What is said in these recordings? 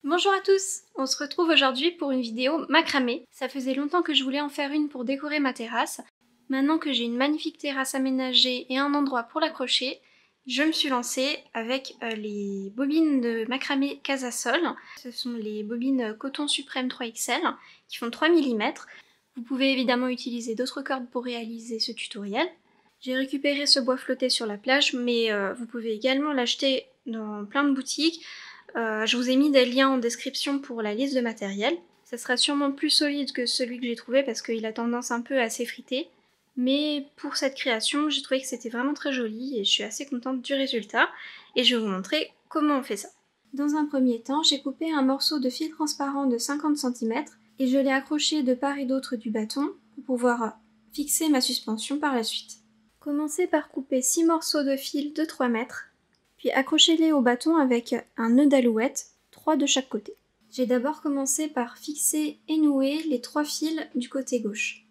Bonjour à tous! On se retrouve aujourd'hui pour une vidéo macramé. Ça faisait longtemps que je voulais en faire une pour décorer ma terrasse. Maintenant que j'ai une magnifique terrasse aménagée et un endroit pour l'accrocher, je me suis lancée avec les bobines de macramé Casasol. Ce sont les bobines coton suprême 3XL qui font 3 mm. Vous pouvez évidemment utiliser d'autres cordes pour réaliser ce tutoriel. J'ai récupéré ce bois flotté sur la plage, mais vous pouvez également l'acheter dans plein de boutiques. Je vous ai mis des liens en description pour la liste de matériel. Ça sera sûrement plus solide que celui que j'ai trouvé parce qu'il a tendance un peu à s'effriter. Mais pour cette création, j'ai trouvé que c'était vraiment très joli et je suis assez contente du résultat. Et je vais vous montrer comment on fait ça. Dans un premier temps, j'ai coupé un morceau de fil transparent de 50 cm et je l'ai accroché de part et d'autre du bâton pour pouvoir fixer ma suspension par la suite. Commencez par couper 6 morceaux de fil de 3 mètres. Puis accrochez-les au bâton avec un nœud d'alouette, 3 de chaque côté. J'ai d'abord commencé par fixer et nouer les 3 fils du côté gauche.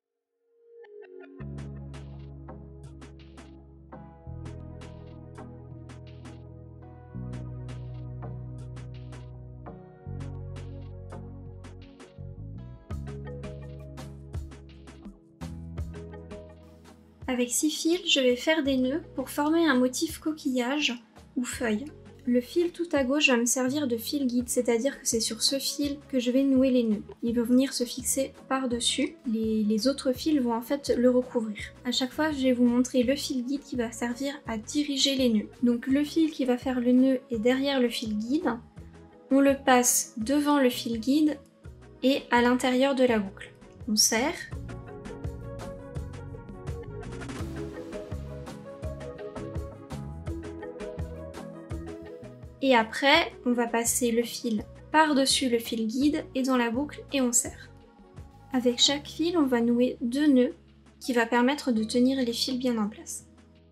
Avec 6 fils, je vais faire des nœuds pour former un motif coquillage ou feuille. Le fil tout à gauche va me servir de fil guide, c'est-à-dire que c'est sur ce fil que je vais nouer les nœuds. Il va venir se fixer par-dessus. Les autres fils vont en fait le recouvrir. À chaque fois, je vais vous montrer le fil guide qui va servir à diriger les nœuds. Donc le fil qui va faire le nœud est derrière le fil guide. On le passe devant le fil guide et à l'intérieur de la boucle. On serre. Et après, on va passer le fil par-dessus le fil guide et dans la boucle et on serre. Avec chaque fil, on va nouer 2 nœuds qui va permettre de tenir les fils bien en place.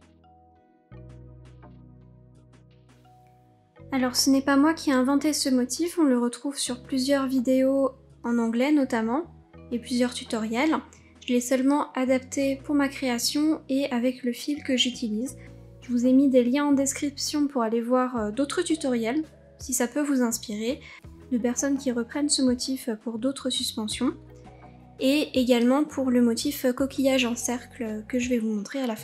Alors ce n'est pas moi qui ai inventé ce motif, on le retrouve sur plusieurs vidéos en anglais notamment et plusieurs tutoriels. Je l'ai seulement adapté pour ma création et avec le fil que j'utilise. Je vous ai mis des liens en description pour aller voir d'autres tutoriels, si ça peut vous inspirer, de personnes qui reprennent ce motif pour d'autres suspensions, et également pour le motif coquillage en cercle que je vais vous montrer à la fin.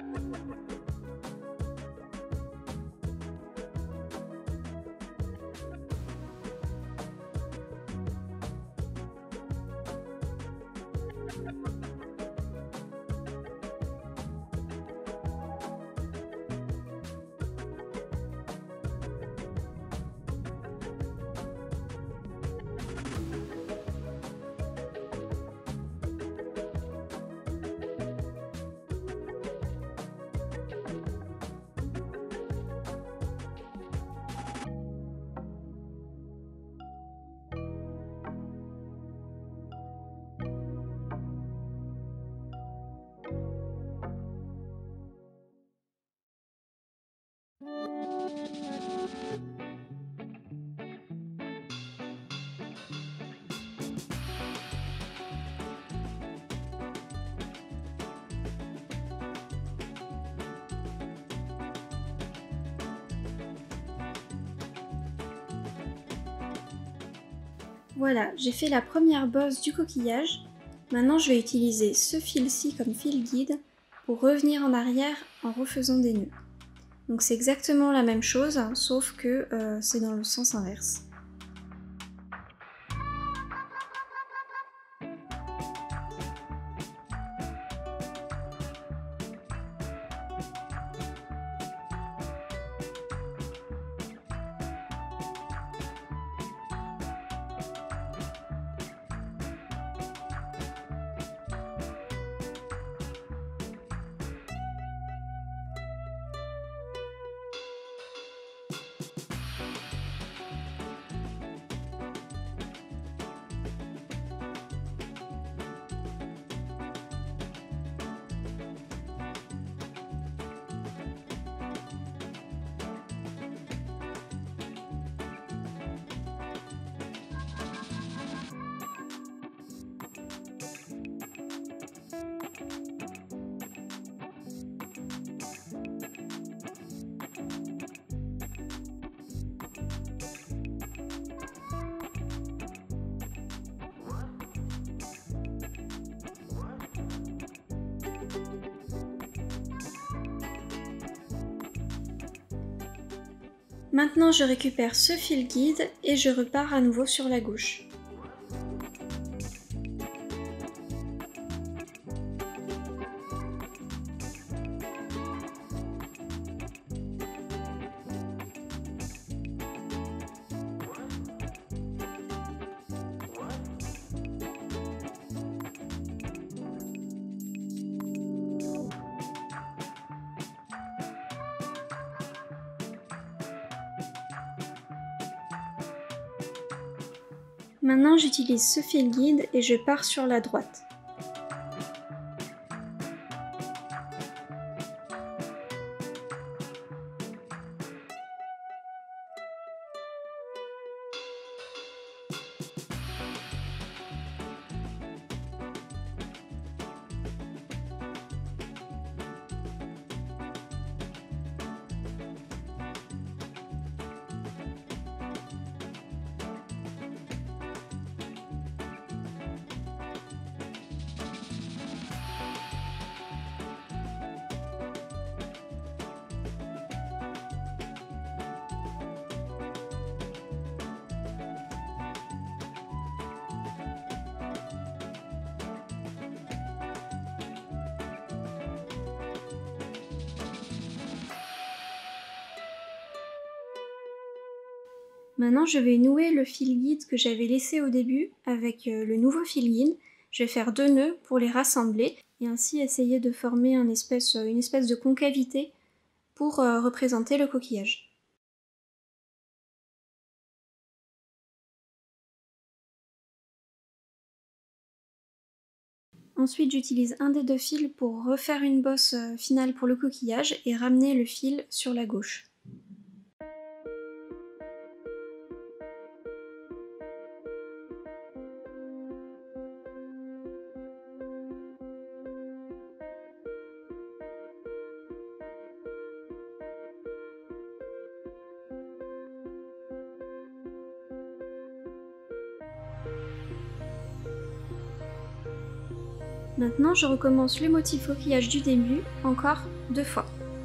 Voilà, j'ai fait la première bosse du coquillage. Maintenant, je vais utiliser ce fil-ci comme fil guide pour revenir en arrière en refaisant des nœuds. Donc c'est exactement la même chose, sauf que c'est dans le sens inverse. Maintenant je récupère ce fil guide et je repars à nouveau sur la gauche. Maintenant j'utilise ce fil guide et je pars sur la droite. Maintenant je vais nouer le fil guide que j'avais laissé au début avec le nouveau fil guide. Je vais faire 2 nœuds pour les rassembler et ainsi essayer de former une espèce de concavité pour représenter le coquillage. Ensuite j'utilise un des 2 fils pour refaire une bosse finale pour le coquillage et ramener le fil sur la gauche. Maintenant je recommence le motif coquillage du début, encore 2 fois.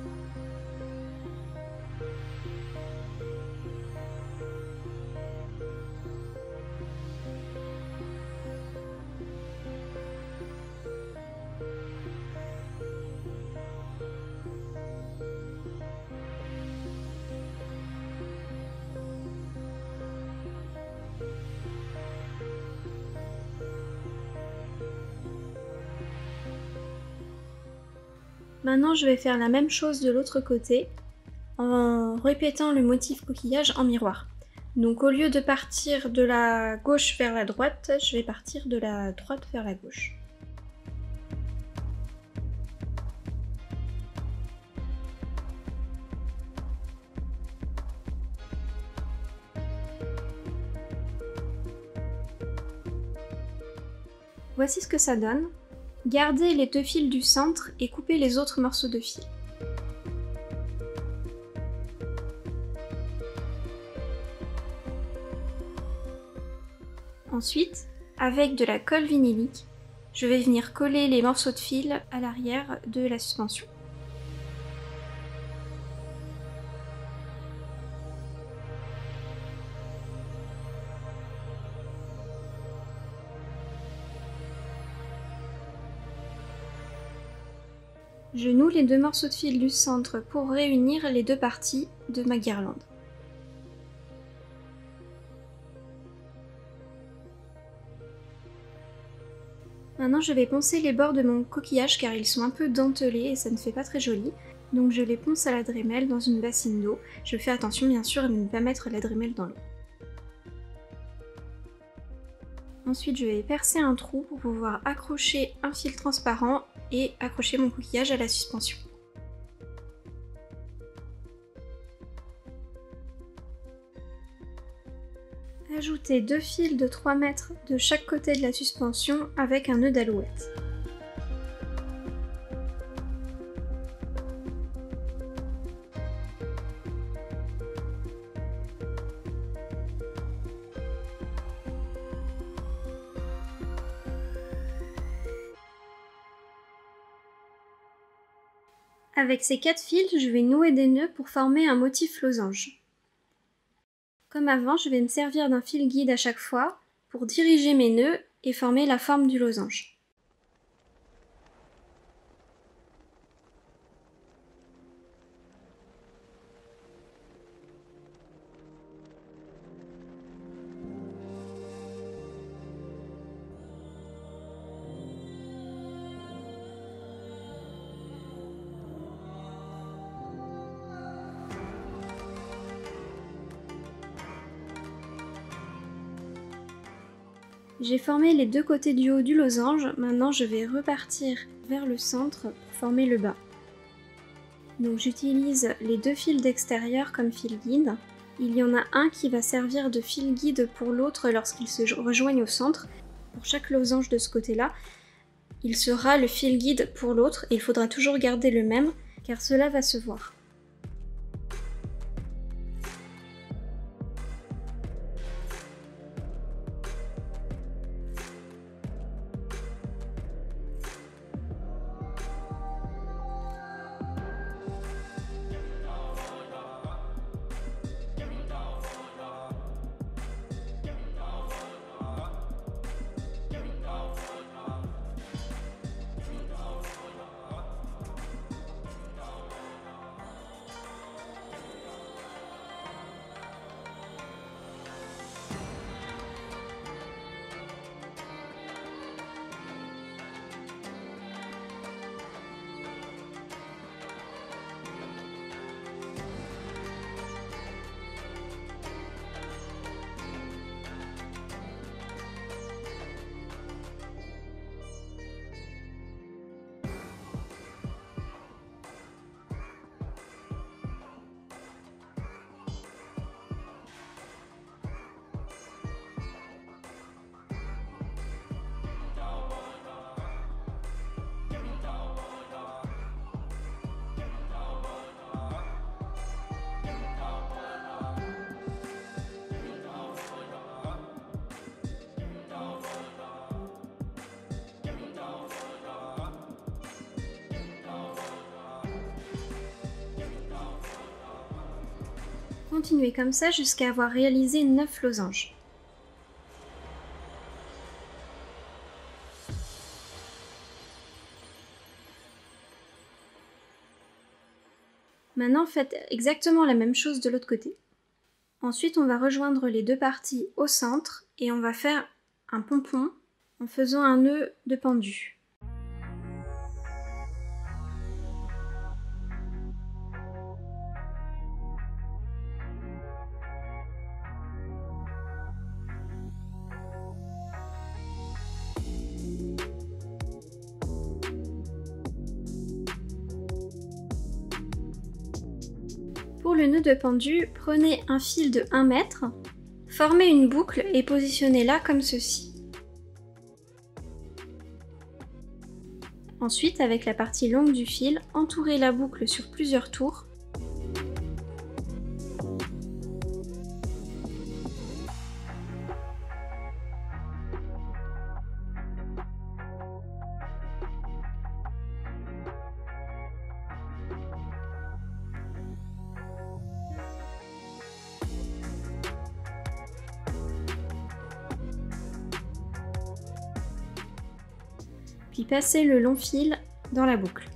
Maintenant je vais faire la même chose de l'autre côté en répétant le motif coquillage en miroir. Donc au lieu de partir de la gauche vers la droite, je vais partir de la droite vers la gauche. Voici ce que ça donne. Gardez les 2 fils du centre et coupez les autres morceaux de fil. Ensuite, avec de la colle vinylique, je vais venir coller les morceaux de fil à l'arrière de la suspension. Je noue les 2 morceaux de fil du centre pour réunir les 2 parties de ma guirlande. Maintenant je vais poncer les bords de mon coquillage car ils sont un peu dentelés et ça ne fait pas très joli. Donc je les ponce à la Dremel dans une bassine d'eau. Je fais attention bien sûr à ne pas mettre la Dremel dans l'eau. Ensuite je vais percer un trou pour pouvoir accrocher un fil transparent et accrocher mon coquillage à la suspension. Ajoutez 2 fils de 3 mètres de chaque côté de la suspension avec un nœud d'alouette. Avec ces 4 fils, je vais nouer des nœuds pour former un motif losange. Comme avant, je vais me servir d'un fil guide à chaque fois pour diriger mes nœuds et former la forme du losange. J'ai formé les deux côtés du haut du losange, maintenant je vais repartir vers le centre pour former le bas. Donc j'utilise les deux fils d'extérieur comme fil guide. Il y en a un qui va servir de fil guide pour l'autre lorsqu'ils se rejoignent au centre. Pour chaque losange de ce côté-là, il sera le fil guide pour l'autre et il faudra toujours garder le même car cela va se voir. Continuez comme ça jusqu'à avoir réalisé 9 losanges. Maintenant, faites exactement la même chose de l'autre côté. Ensuite, on va rejoindre les deux parties au centre et on va faire un pompon en faisant un nœud de pendu. Pour le nœud de pendu, prenez un fil de 1 mètre, formez une boucle et positionnez-la comme ceci. Ensuite, avec la partie longue du fil, entourez la boucle sur plusieurs tours. Puis passez le long fil dans la boucle.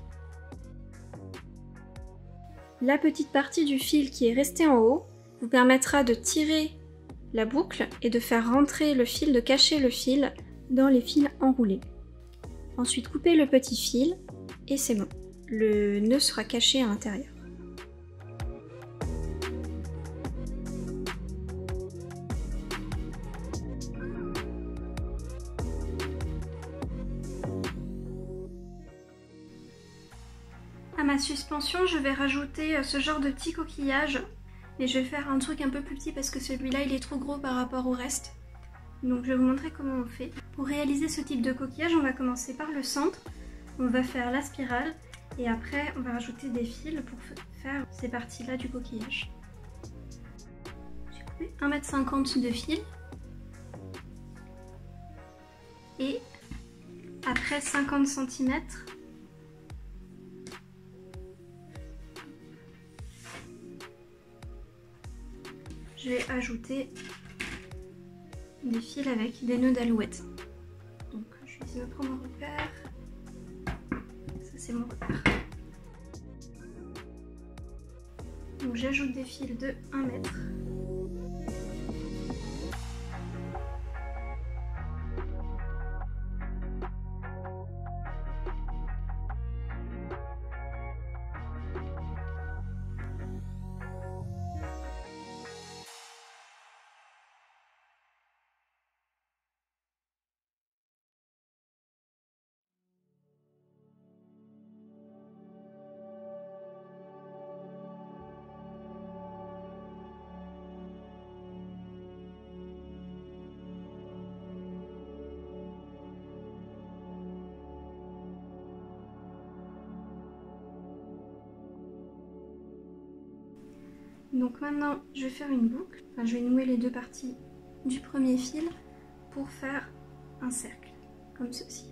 La petite partie du fil qui est restée en haut vous permettra de tirer la boucle et de faire rentrer le fil, de cacher le fil dans les fils enroulés. Ensuite, coupez le petit fil et c'est bon. Le nœud sera caché à l'intérieur. À ma suspension, je vais rajouter ce genre de petit coquillage, mais je vais faire un truc un peu plus petit parce que celui-là il est trop gros par rapport au reste. Donc je vais vous montrer comment on fait. Pour réaliser ce type de coquillage, on va commencer par le centre, on va faire la spirale et après on va rajouter des fils pour faire ces parties-là du coquillage. J'ai coupé 1,50 m de fil et après 50 cm, je je vais ajouter des fils avec des nœuds d'alouette. Donc je vais essayer de prendre un repère. Ça c'est mon repère. Donc j'ajoute des fils de 1 mètre. Donc maintenant je vais faire une boucle, enfin, je vais nouer les deux parties du premier fil pour faire un cercle, comme ceci.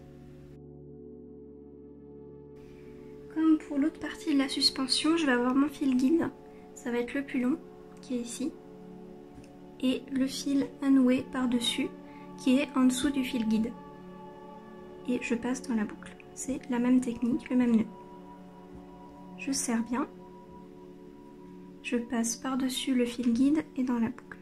Comme pour l'autre partie de la suspension, je vais avoir mon fil guide, ça va être le plus long, qui est ici, et le fil à nouer par-dessus, qui est en dessous du fil guide. Et je passe dans la boucle. C'est la même technique, le même nœud. Je serre bien. Je passe par-dessus le fil guide et dans la boucle.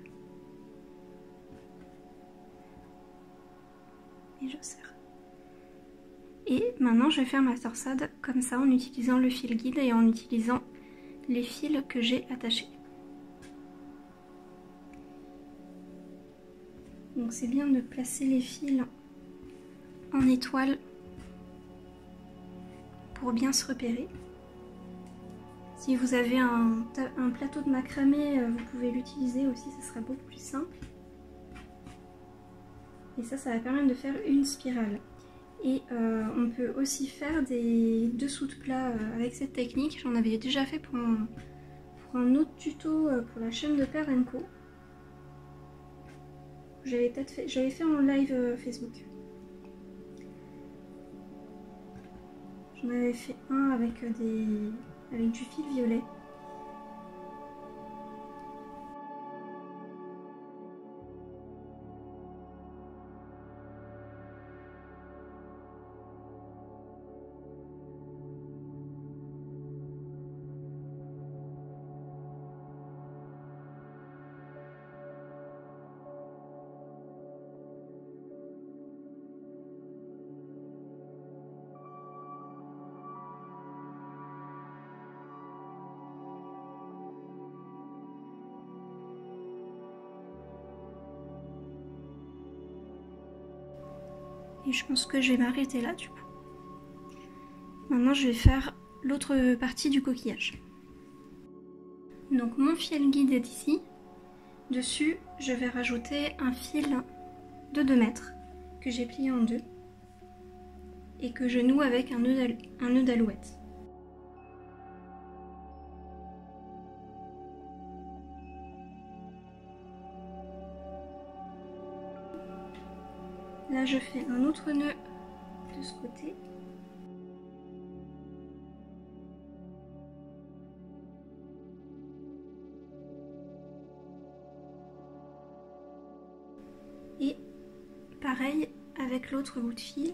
Et je serre. Et maintenant je vais faire ma torsade comme ça en utilisant le fil guide et en utilisant les fils que j'ai attachés. Donc c'est bien de placer les fils en étoile pour bien se repérer. Si vous avez un plateau de macramé, vous pouvez l'utiliser aussi, ça sera beaucoup plus simple. Et ça va permettre de faire une spirale. Et on peut aussi faire des dessous de plat avec cette technique. J'en avais déjà fait pour un autre tuto pour la chaîne de Père & Co. J'avais fait en live Facebook. J'en avais fait un avec du fil violet. Et je pense que je vais m'arrêter là du coup. Maintenant je vais faire l'autre partie du coquillage. Donc mon fil guide est ici. Dessus je vais rajouter un fil de 2 mètres que j'ai plié en deux et que je noue avec un nœud d'alouette. Là je fais un autre nœud de ce côté. Et pareil avec l'autre bout de fil.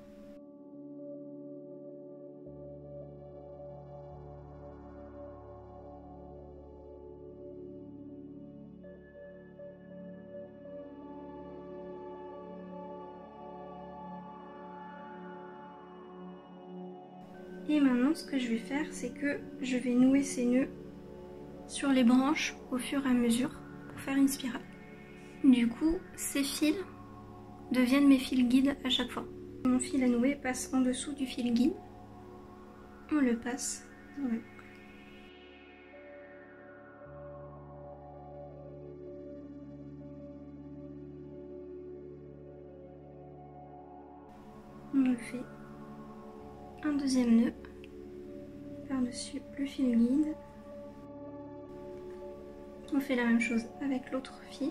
Et maintenant ce que je vais faire, c'est que je vais nouer ces nœuds sur les branches au fur et à mesure pour faire une spirale. Du coup, ces fils deviennent mes fils guides à chaque fois. Mon fil à nouer passe en dessous du fil guide. On le passe dans la boucle. On fait un deuxième nœud par-dessus le fil guide. On fait la même chose avec l'autre fil.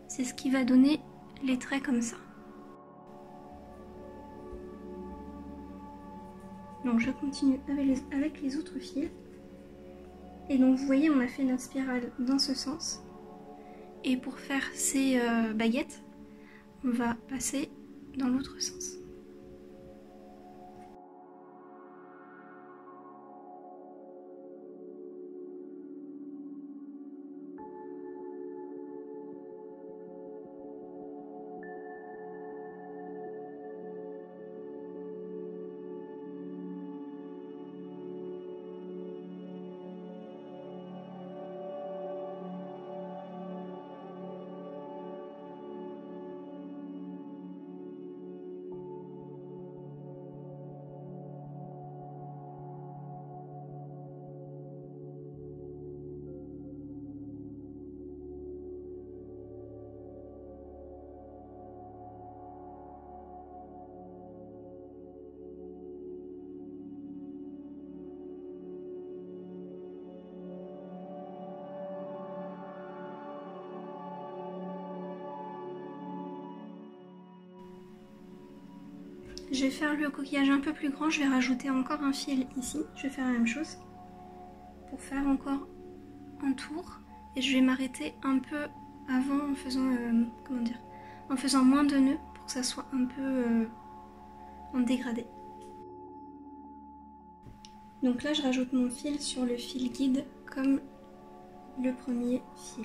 C'est ce qui va donner les traits comme ça. Donc je continue avec les autres fils. Et donc vous voyez, on a fait notre spirale dans ce sens. Et pour faire ces baguettes, on va passer dans l'autre sens. Je vais faire le coquillage un peu plus grand, je vais rajouter encore un fil ici, je vais faire la même chose pour faire encore un tour et je vais m'arrêter un peu avant en faisant, en faisant moins de nœuds pour que ça soit un peu en dégradé. Donc là je rajoute mon fil sur le fil guide comme le premier fil.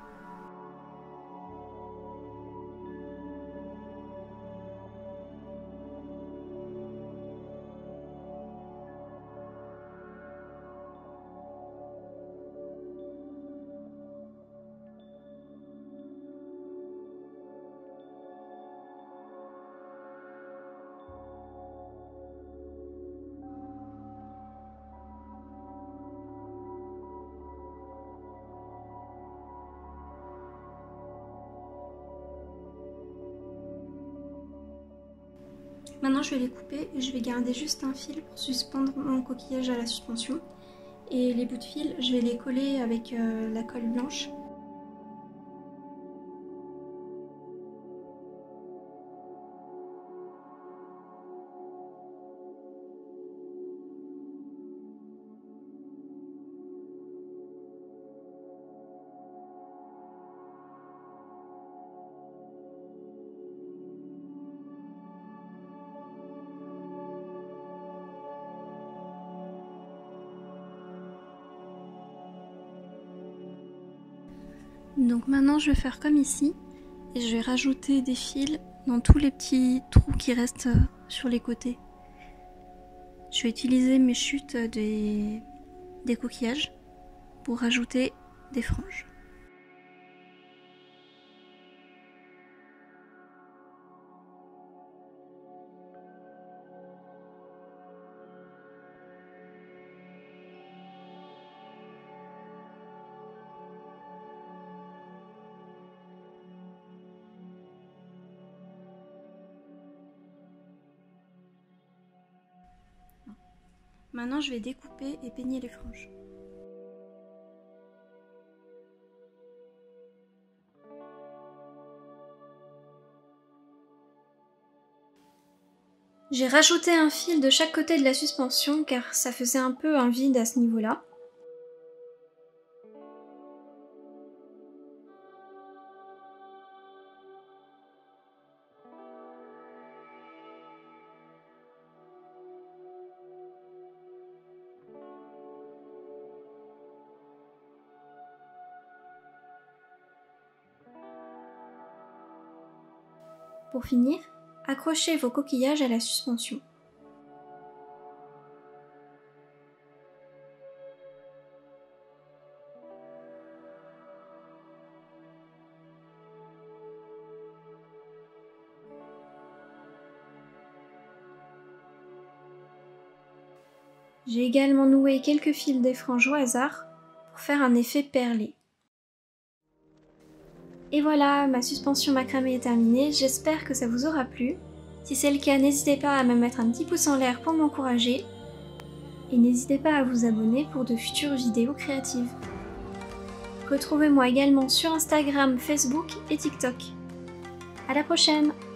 Maintenant je vais les couper et je vais garder juste un fil pour suspendre mon coquillage à la suspension. Et les bouts de fil, je vais les coller avec la colle blanche. Donc maintenant je vais faire comme ici et je vais rajouter des fils dans tous les petits trous qui restent sur les côtés. Je vais utiliser mes chutes des coquillages pour rajouter des franges. Maintenant je vais découper et peigner les franges. J'ai rajouté un fil de chaque côté de la suspension car ça faisait un peu un vide à ce niveau-là. Pour finir, accrochez vos coquillages à la suspension. J'ai également noué quelques fils des franges au hasard pour faire un effet perlé. Et voilà, ma suspension macramé est terminée, j'espère que ça vous aura plu. Si c'est le cas, n'hésitez pas à me mettre un petit pouce en l'air pour m'encourager. Et n'hésitez pas à vous abonner pour de futures vidéos créatives. Retrouvez-moi également sur Instagram, Facebook et TikTok. À la prochaine!